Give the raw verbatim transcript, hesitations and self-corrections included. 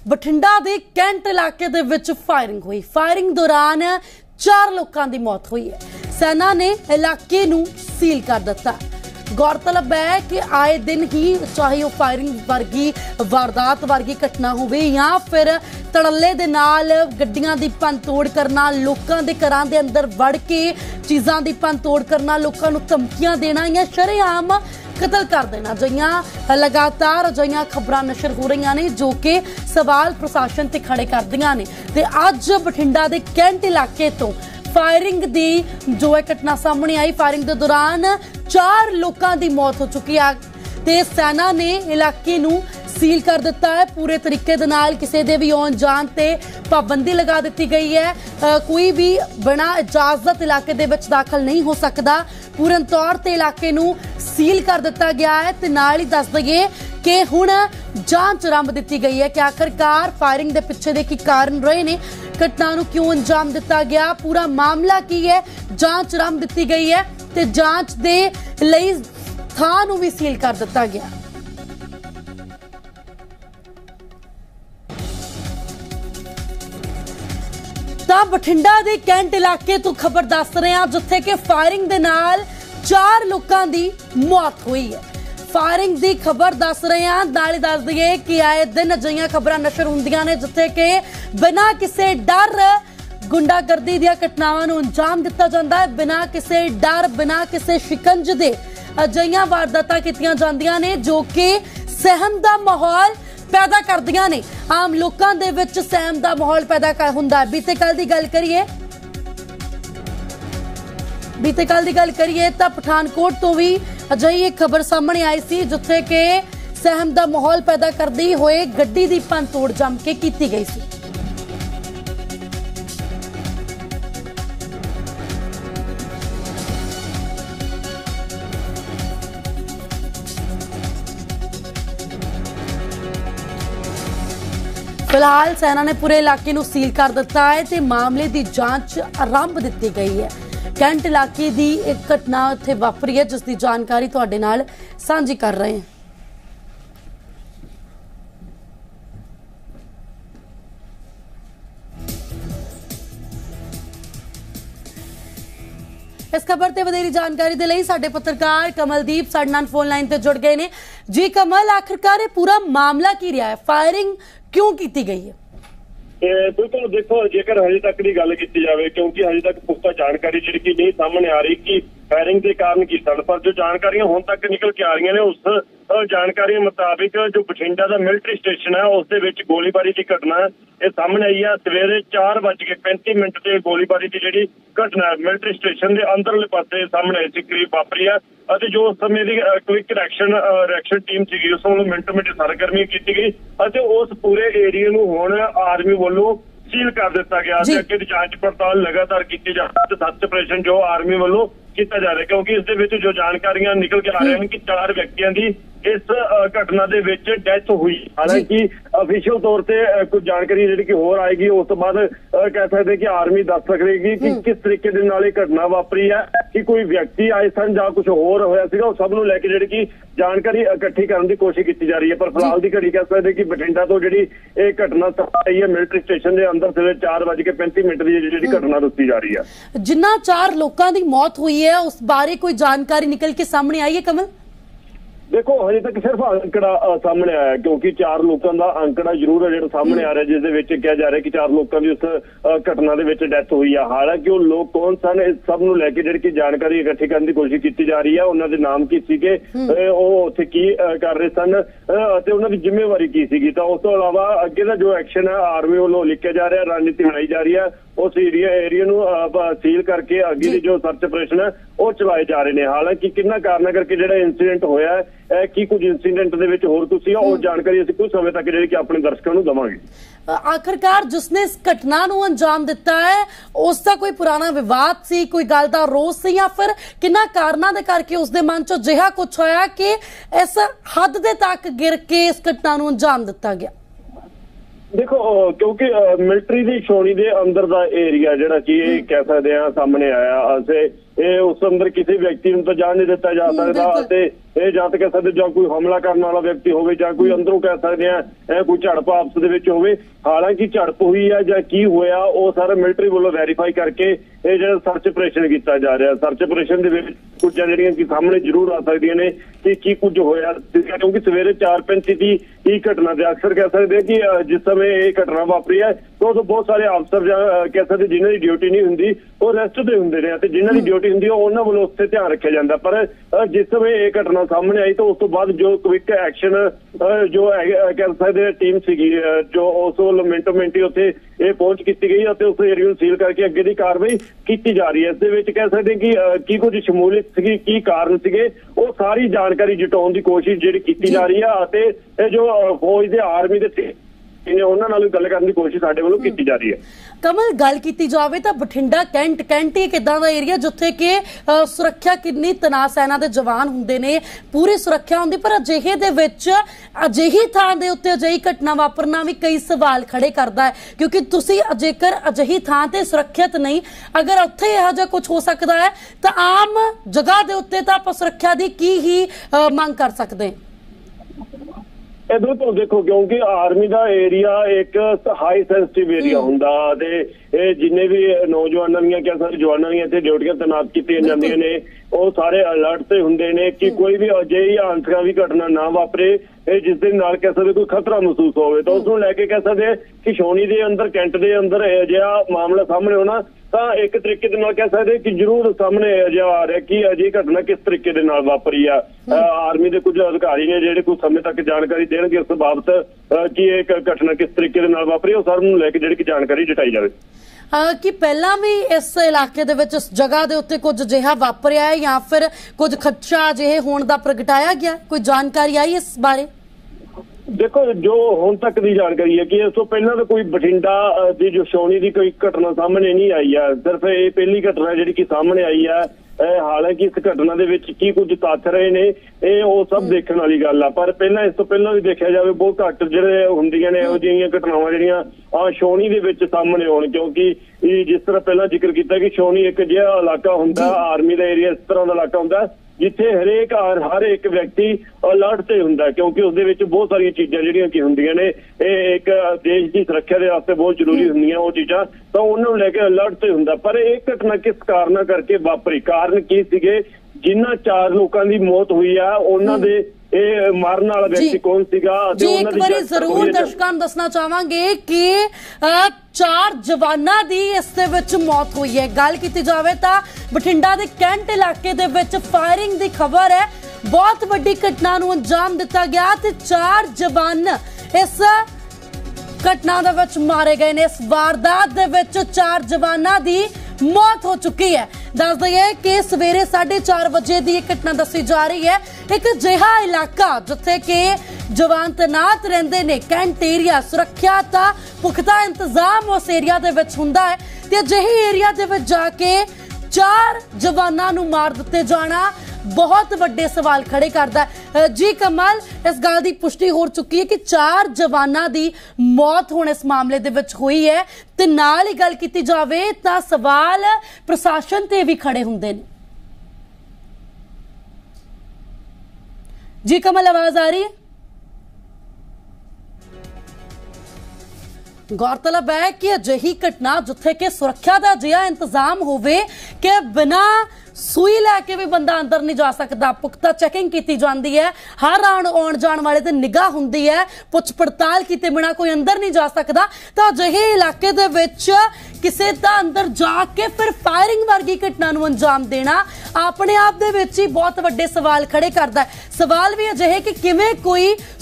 बठिंडा के कैंट इलाके दे विच फायरिंग हुई। फायरिंग दौरान चार लोगों की मौत हुई है। सेना ने इलाके नूं सील कर दिता। गौरतलब है कि आए दिन ही चाहे वह फायरिंग वर्गी वारदात वर्गी घटना होवे या फिर तड़ल्ले दे नाल गड्डियां दी भन तोड़ करना, लोकां दे घरां दे अंदर वड़ के चीज़ां दी भन तोड़ करना, लोकां नूं धमकियां देना या शरेआम कतल कर देना, जिहियां लगातार अजिहियां खबरां नशर हो रही ने जो कि सवाल प्रशासन ते खड़े कर दियां ने। ते अज बठिंडा दे कैंट इलाके तो फायरिंग दी जो है घटना सामने आई। फायरिंग के दौरान चार लोगों की मौत हो चुकी है ते सेना ने इलाके नूं सील कर दिता है। पूरे तरीके दे नाल किसी दे भी आउण जाण ते पाबंदी लगा दी गई है। आ, कोई भी बिना इजाजत इलाके दे विच दाखिल नहीं हो सकता। पूर्ण तौर ते इलाके नूं सील कर दिता गया है ते नाल ही दस दईए कि हुण जांच आरंभ दी गई है कि आखिरकार फायरिंग के पिछे दे की कारण रहे ने, घटना नूं क्यों अंजाम दिता गया, पूरा मामला की है, जांच आरंभ दी गई है ते जांच दे लई थां नूं भी सील कर दिता गया। तां बठिंडा दे कैंट इलाके तो खबर दस रहे हैं जिथे कि फायरिंग दे नाल चार लोगों की मौत हुई है। फायरिंग की खबर दस रहे हैं, नाल दस दईए कि आए दिन अजिहियां खबरां नशर हुंदियां ने जिथे कि बिना किसी डर गुंडागर्दी दी घटनावां नूं अंजाम दिता जांदा है, बिना किसी डर बिना किसी शिकंज दे अजिहियां वारदातां कीतियां जांदियां ने जो कि सहम दा माहौल पैदा करदियां ने, आम लोकां दे विच सहम दा माहौल पैदा कर हुंदा है। बीते कल दी गल करिए बीते कल की गल करिए तो पठानकोट तो भी अजिही एक खबर सामने आई सी जिथे कि सहम दा माहौल पैदा करदी होए गड्डी दी भन तोड़ जम के कीती गई सी। फिलहाल सेना ने पूरे इलाके नूं सील कर दिता है ते मामले की जांच आरंभ दी गई है। कैंट इलाके की एक घटना उत्थे वापरी है जिसकी जानकारी तुहाडे नाल साझी कर रहे हैं। इस खबर ते वधेरी जानकारी दे लई साडे पत्रकार कमलदीप साडे नाल फोन लाइन ते जुड़ गए ने। जी कमल, आखिरकार ये पूरा मामला की रहा है, फायरिंग क्यों की गई है? बिल्कुल देखो, जेकर हजे तक की गल की जाए क्योंकि हजे तक पुख्ता जानकारी जी नहीं सामने आ रही कि फायरिंग के कारण की सन, पर जो जानकारियां हुण तक निकल के आ रही ने उस जानकारी मुताबिक जो बठिंडा का मिलिट्री स्टेशन है उस दे विच गोलीबारी की घटना ये सामने आई है। सवेरे चार बज के पैंती मिनट से गोलीबारी की जी घटना मिलिट्री स्टेशन के अंदरले पासे सामने आई सी, करीब वापरी है। जो उस समय की क्विक रिएक्शन रिएक्शन टीम सी उस मिनटों मिनट सरगर्मी की गई और उस पूरे एरिया नूं हुण आर्मी वालों सील कर दिता गया। अगे की जांच पड़ताल लगातार की जा रही है। सर्च ऑपरेशन जो आर्मी वालों किया जा रहा है क्योंकि इस दे विच जो जानकारियां निकल के आ रही हैं कि चार व्यक्तियों की इस घटना दे विच डेथ हुई। हालांकि ऑफिशियल तौर पर कुछ जानकारी जी की होर आएगी उस तो बाद कह सकते कि आर्मी दस सकेगी कि किस तरीके दे नाल घटना वापरी है, कि कोई व्यक्ति आए सन या कुछ होर होया सीगा, उस सब नूं लैके जी की जानकारी इकट्ठी करने की कोशिश की जा रही है। पर फिलहाल की घड़ी कह सकते कि बठिंडा तो जी घटना आई है मिलिट्री स्टेशन के अंदर सवेरे चार बज के पैंती मिनट की जी घटना दसी जा रही है। जिन्ना चार लोगों की मौत हुई है उस बारे कोई जानकारी निकल के सामने आई है कमल? देखो हजे तक सिर्फ आंकड़ा सामने आया क्योंकि चार लोगों का आंकड़ा जरूर है जो सामने आ रहा है जिस कहा जा रहा है कि चार लोगों की उस घटना के डेथ हुई है। हालांकि वो लोग कौन सन इस सब नूं लैके जी जानकारी इकट्ठी करने की कोशिश की जा रही है। उन्होंने नाम की सीगे, उत्थे की कर रहे सन ते उन्होंने जिम्मेवारी की सीगी। तो उस तो अलावा अगे का जो एक्शन है आर्मी वालों लिखा जा रहा है, रणनीति बनाई जा रही है, उस एरिया एरिया नूं सील करके अगे की जो सर्च ऑपरेशन है वो चलाए जा रहे हैं। हालांकि किन्ना कारण करके जो इंसीडेंट होया है कि कुछ इंसीडेंट दे विच होर कुछ सीगा वो जानकारी असीं कुछ समय तक जी अपने दर्शकों नूं देवांगे। आखिरकार जिसने इस घटना नूं अंजाम दिता है उसका कोई पुराना विवाद सी, कोई गल दा रोस सी या फिर किन्ना कारणों दे करके उसदे मन चों जिहा कुछ होया कि इस हद दे तक गिर के इस घटना नूं अंजाम दिता गया? देखो क्योंकि मिलिट्री की छौनी के अंदर का एरिया जिहड़ा कि कह सकते हैं सामने आया, ਇਹ ਉਸ ਅੰਦਰ ਕਿਸੇ ਵਿਅਕਤੀ ਨੂੰ ਤਾਂ ਜਾਣ ਨਹੀਂ ਦਿੱਤਾ ਜਾ ਸਕਦਾ ਅਤੇ ਇਹ ਜਾਂ ਤਾਂ ਕਹਿ ਸਕਦੇ ਜਾਂ ਕੋਈ ਹਮਲਾ ਕਰਨ ਵਾਲਾ ਵਿਅਕਤੀ ਹੋਵੇ ਜਾਂ ਕੋਈ ਅੰਦਰੋਂ ਕਹਿ ਸਕਦੇ ਆ ਇਹ ਕੋਈ ਝੜਪ ਆਪਸ ਦੇ ਵਿੱਚ ਹੋਵੇ। ਹਾਲਾਂਕਿ ਝੜਪ ਹੋਈ ਆ ਜਾਂ ਕੀ ਹੋਇਆ ਉਹ ਸਾਰਾ ਮਿਲਟਰੀ ਵੱਲੋਂ ਵੈਰੀਫਾਈ ਕਰਕੇ ਇਹ ਜਿਹੜਾ ਸਰਚ ਆਪਰੇਸ਼ਨ ਕੀਤਾ ਜਾ ਰਿਹਾ। ਸਰਚ ਆਪਰੇਸ਼ਨ ਦੇ ਵਿੱਚ ਕੁਝ ਜਿਹੜੀਆਂ ਕਿ ਸਾਹਮਣੇ ਜ਼ਰੂਰ ਆ ਸਕਦੀਆਂ ਨੇ ਕਿ ਕੀ ਕੁਝ ਹੋਇਆ, ਕਿਉਂਕਿ ਸਵੇਰੇ ਚਾਰ ਪੈਂਤੀ ਦੀ ਇਹ ਘਟਨਾ ਦੇ ਅਕਸਰ ਕਹਿ ਸਕਦੇ ਕਿ ਜਿਸ ਸਮੇਂ ਇਹ ਘਟਨਾ ਵਾਪਰੀ ਹੈ ਉਦੋਂ ਬਹੁਤ ਸਾਰੇ ਅਫਸਰ ਜਾਂ ਕਹਿ ਸਕਦੇ ਜਿਨ੍ਹਾਂ ਦੀ ਡਿਊਟੀ ਨਹੀਂ ਹੁੰਦੀ ਉਹ ਰੈਸਟ ਤੇ ਹੁੰਦੇ ਨੇ ਅਤੇ ਜਿਨ੍ਹਾਂ ਦੀ ਡਿਊਟੀ ਹੁੰਦੀ ਉਹ ਉਹਨਾਂ ਵੱਲੋਂ ਉੱਥੇ ਧਿਆਨ ਰੱਖਿਆ ਜਾਂਦਾ। ਪਰ ਜਿਸ ਸਮੇਂ ਇਹ ਘਟਨਾ ਸਾਹਮਣੇ ਆਈ ਤਾਂ ਉਸ ਤੋਂ ਬਾਅਦ ਜੋ ਕੁਇਕ ਐਕਸ਼ਨ ਜੋ ਕਹਿ ਸਕਦੇ ਟੀਮ ਸੀਗੀ ਜੋ ਉਸ ਵੱਲੋਂ ਮਿੰਟੋ ਮਿੰਟੀ ਉੱਥੇ ਇਹ ਪਹੁੰਚ ਕੀਤੀ ਗਈ ਅਤੇ ਉਸ ਏਰੀਆ ਨੂੰ ਸੀਲ ਕਰਕੇ ਅੱਗੇ ਦੀ ਕਾਰਵਾਈ ਕੀਤੀ ਜਾ ਰਹੀ ਹੈ। ਇਸ ਦੇ ਵਿੱਚ ਕਹਿ ਸਕਦੇ ਕਿ ਕੀ ਕੁਝ ਸ਼ਮੂਲੀਅਤ ਸੀਗੀ, ਕੀ ਕਾਰਨ ਸੀਗੇ, ਉਹ ਸਾਰੀ ਜਾਣਕਾਰੀ ਜਟਾਉਣ ਦੀ ਕੋਸ਼ਿਸ਼ ਜਿਹੜੀ ਕੀਤੀ ਜਾ ਰਹੀ ਹੈ ਅਤੇ ਇਹ ਜੋ ਫੌਜ ਦੇ ਆਰਮੀ ਦੇ ਉਹਨਾਂ ਨਾਲ ਗੱਲ ਕਰਨ ਦੀ ਕੋਸ਼ਿਸ਼ ਸਾਡੇ ਵੱਲੋਂ ਕੀਤੀ ਜਾ ਰਹੀ ਹੈ। ਕਮਲ, ਗੱਲ ਕੀਤੀ ਜਾਵੇ ਤਾਂ ਬਠਿੰਡਾ ਕੈਂਟ ਕੈਂਟ ਇੱਕ ਇਦਾਂ ਦਾ ਏਰੀਆ ਜਿੱਥੇ ਕਿ ਸੁਰੱਖਿਆ ਕਿੰਨੀ ਤਨਾਅ ਸੈਨਾ ਦੇ ਜਵਾਨ ਹੁੰਦੇ ਨੇ, ਪੂਰੀ ਸੁਰੱਖਿਆ ਹੁੰਦੀ, ਪਰ ਅਜਿਹੇ ਦੇ ਵਿੱਚ ਅਜਿਹੀ ਥਾਂ ਦੇ ਉੱਤੇ ਅਜਿਹੀ ਘਟਨਾ ਵਾਪਰਨਾ ਵੀ ਕਈ ਸਵਾਲ ਖੜੇ ਕਰਦਾ ਹੈ ਕਿਉਂਕਿ ਤੁਸੀਂ ਜੇਕਰ ਅਜਿਹੀ ਥਾਂ ਤੇ ਸੁਰੱਖਿਅਤ ਨਹੀਂ, ਅਗਰ ਉੱਥੇ ਇਹੋ ਜਿਹਾ ਕੁਝ ਹੋ ਸਕਦਾ ਹੈ ਤਾਂ ਆਮ ਜਗ੍ਹਾ ਦੇ ਉੱਤੇ ਤਾਂ ਆਪਾਂ ਸੁਰੱਖਿਆ ਦੀ ਕੀ ਹੀ ਮੰਗ ਕਰ ਸਕਦੇ ਹਾਂ। ਇਧਰ ਤੋਂ ਦੇਖੋ ਕਿਉਂਕਿ ਆਰਮੀ ਦਾ ਏਰੀਆ ਇੱਕ ਹਾਈ ਸੈਂਸਿਟਿਵ ਏਰੀਆ ਹੁੰਦਾ ਤੇ ਇਹ ਜਿੰਨੇ ਵੀ ਨੌਜਵਾਨਾਂ ਦੀਆਂ ਕਿਆ ਸਾਰੇ ਜਵਾਨਾਂ ਦੀਆਂ ਇੱਥੇ ਡਿਊਟੀਆਂ ਤੈਨਾਤ ਕੀਤੀਆਂ ਜਾਂਦੀਆਂ ਨੇ ਉਹ ਸਾਰੇ ਅਲਰਟ ਤੇ ਹੁੰਦੇ ਨੇ ਕਿ ਕੋਈ ਵੀ ਅਜਿਹੀ ਆਂਤਰਿਕ ਵੀ ਘਟਨਾ ਨਾ ਵਾਪਰੇ ਇਹ ਜਿਸ ਦੇ ਨਾਲ ਕਹਿ ਸਕਦੇ ਕੋਈ ਖਤਰਾ ਮਹਿਸੂਸ ਹੋਵੇ ਤਾਂ ਉਸ ਨੂੰ ਲੈ ਕੇ ਕਹਿ ਸਕਦੇ ਕਿ ਛਾਉਣੀ ਦੇ ਅੰਦਰ ਕੈਂਟ ਦੇ ਅੰਦਰ ਅਜਿਹਾ ਮਾਮਲਾ ਸਾਹਮਣੇ ਆਉਣਾ ਤਾਂ ਇੱਕ ਤਰੀਕੇ ਦੇ ਨਾਲ ਕਹਿ ਸਕਦੇ ਕਿ ਜ਼ਰੂਰ ਸਾਹਮਣੇ ਅਜਿਹਾ ਆ ਰਿਹਾ ਕਿ ਅਜਿਹੀ ਘਟਨਾ ਕਿਸ ਤਰੀਕੇ ਦੇ ਨਾਲ ਵਾਪਰੀ ਆ। ਆਰਮੀ ਦੇ ਕੁਝ ਅਧਿਕਾਰੀ ਨੇ ਜਿਹੜੇ ਕੁਝ ਸਮੇਂ ਤੱਕ ਜਾਣਕਾਰੀ ਦੇਣਗੇ ਇਸ ਬਾਬਤ ਕਿ ਇਹ ਘਟਨਾ ਕਿਸ ਤਰੀਕੇ ਦੇ ਨਾਲ ਵਾਪਰੀ ਉਹ ਸਾਰਿਆਂ ਨੂੰ ਲੈ ਕੇ ਜਿਹੜੀ ਕਿ ਜਾਣਕਾਰੀ ਜਟਾਈ ਜਾਵੇ। ਕਿ ਪਹਿਲਾਂ ਵੀ ਇਸ ਇਲਾਕੇ ਦੇ ਵਿੱਚ ਇਸ ਜਗ੍ਹਾ ਦੇ ਉੱਤੇ ਕੁਝ ਅਜਿਹਾ ਵਾਪਰਿਆ ਹੈ ਜਾਂ ਫਿਰ ਕੁਝ ਖਦਸ਼ਾ ਅਜਿਹੇ ਹੋਣ ਦਾ ਪ੍ਰਗਟਾਇਆ ਗਿਆ, ਕੋਈ ਜਾਣਕਾਰੀ ਆਈ ਇਸ ਬਾਰੇ? ਦੇਖੋ ਜੋ ਹੁਣ ਤੱਕ ਦੀ ਜਾਣਕਾਰੀ ਹੈ ਕਿ ਇਸ ਤੋਂ ਪਹਿਲਾਂ ਤਾਂ ਕੋਈ ਬਠਿੰਡਾ ਦੀ ਜੋ ਛਾਉਣੀ ਦੀ ਕੋਈ ਘਟਨਾ ਸਾਹਮਣੇ ਨਹੀਂ ਆਈ ਹੈ, ਸਿਰਫ ਇਹ ਪਹਿਲੀ ਘਟਨਾ ਜਿਹੜੀ ਕਿ ਸਾਹਮਣੇ ਆਈ ਹੈ। ਹਾਲਾਂਕਿ ਇਸ ਘਟਨਾ ਦੇ ਵਿੱਚ ਕੀ ਕੁਝ ਤੱਥ ਰਹੇ ਨੇ ਇਹ ਉਹ ਸਭ ਦੇਖਣ ਵਾਲੀ ਗੱਲ ਆ, ਪਰ ਪਹਿਲਾਂ ਇਸ ਤੋਂ ਪਹਿਲਾਂ ਵੀ ਦੇਖਿਆ ਜਾਵੇ ਬਹੁਤ ਘੱਟ ਜਿਹੜੇ ਹੁੰਦੀਆਂ ਨੇ ਇਹੋ ਜਿਹੀਆਂ ਘਟਨਾਵਾਂ ਜਿਹੜੀਆਂ ਆ ਛਾਉਣੀ ਦੇ ਵਿੱਚ ਸਾਹਮਣੇ ਆਉਣ ਕਿਉਂਕਿ ਜਿਸ ਤਰ੍ਹਾਂ ਪਹਿਲਾਂ ਜ਼ਿਕਰ ਕੀਤਾ ਕਿ ਛਾਉਣੀ ਇੱਕ ਅਜਿਹਾ ਇਲਾਕਾ ਹੁੰਦਾ ਆਰਮੀ ਦਾ ਏਰੀਆ ਇਸ ਤਰ੍ਹਾਂ ਦਾ ਇਲਾਕਾ ਹੁੰਦਾ ਜਿੱਥੇ ਹਰੇਕ ਹਰ ਇੱਕ ਵਿਅਕਤੀ ਅਲਰਟ ਤੇ ਹੁੰਦਾ ਕਿਉਂਕਿ ਉਸਦੇ ਵਿੱਚ ਬਹੁਤ ਸਾਰੀਆਂ ਚੀਜ਼ਾਂ ਜਿਹੜੀਆਂ ਕਿ ਹੁੰਦੀਆਂ ਨੇ ਇਹ ਇੱਕ ਦੇਸ਼ ਦੀ ਸੁਰੱਖਿਆ ਦੇ ਵਾਸਤੇ ਬਹੁਤ ਜ਼ਰੂਰੀ ਹੁੰਦੀਆਂ ਉਹ ਚੀਜ਼ਾਂ ਤਾਂ ਉਹਨਾਂ ਨੂੰ ਲੈ ਕੇ ਅਲਰਟ ਤੇ ਹੁੰਦਾ। ਪਰ ਇਹ ਘਟਨਾ ਕਿਸ ਕਾਰਨ ਕਰਕੇ ਵਾਪਰੀ, ਕਾਰਨ ਕੀ ਸੀਗੇ, ਜਿਨ੍ਹਾਂ ਚਾਰ ਲੋਕਾਂ ਦੀ ਮੌਤ ਹੋਈ ਆ ਉਹਨਾਂ ਦੇ ਇਹ ਮਾਰਨ ਵਾਲਾ ਵਿਅਕਤੀ ਕੌਣ ਸੀਗਾ ਅਤੇ ਉਹਨਾਂ ਦੀ ਵਾਰੀ ਜ਼ਰੂਰ ਦਰਸ਼ਕਾਂ ਨੂੰ ਦੱਸਣਾ ਚਾਹਾਂਗੇ ਕਿ ਚਾਰ ਜਵਾਨਾਂ ਦੀ ਇਸ ਦੇ ਵਿੱਚ ਮੌਤ ਹੋਈ ਹੈ। ਗੱਲ ਕੀਤੀ ਜਾਵੇ ਤਾਂ ਬਠਿੰਡਾ ਦੇ ਕੈਂਟ ਇਲਾਕੇ ਦੇ ਵਿੱਚ ਫਾਇਰਿੰਗ ਦੀ ਖਬਰ ਹੈ, ਬਹੁਤ ਵੱਡੀ ਘਟਨਾ ਨੂੰ ਅੰਜਾਮ ਦਿੱਤਾ ਗਿਆ ਤੇ ਚਾਰ ਜਵਾਨ ਇਸ ਘਟਨਾ ਦੇ ਵਿੱਚ ਮਾਰੇ ਗਏ ਨੇ। ਇਸ ਵਾਰਦਾਤ ਦੇ ਵਿੱਚ ਚਾਰ ਜਵਾਨਾਂ ਦੀ मौत हो चुकी है। दस दईए कि सवेरे साढ़े चार बजे की घटना दसी जा रही है। एक अजिहा इलाका जिथे कि जवान तैनात रहंदे ने, कैंट एरिया, सुरक्षा दा पुख्ता इंतजाम उस एरिया दे विच हुंदा है ते अजिहे एरिया दे विच जाके चार जवानां नूं मार दिते जाना बहुत वड्डे सवाल खड़े करदा है। जी कमल, इस गल की पुष्टि हो चुकी है कि चार जवानां दी मौत होने इस मामले दे विच हुई है ते नाल ही गल कीती जावे तां सवाल प्रशासन ते भी खड़े हुंदे ने। जी कमल, आवाज आ रही है? गौरतलब है कि अजिही घटना जिथे कि सुरक्षा का अजिहा इंतजाम होवे कि बिना सूई लैके भी बंदा अंदर नहीं जा सकता, पुख्ता चैकिंग की जाती है, हर आन आने जाने वाले ते निगाह हुंदी है, पुछ पड़ताल किए बिना कोई अंदर नहीं जा सकता। तो अजिहे इलाके दे विच किसी दा अंदर जाके फिर फायरिंग वर्गी घटना नूं अंजाम देना अपने आप दे विच ही बहुत वड्डे सवाल खड़े करदा है। सवाल भी अजिहे कि किवें कोई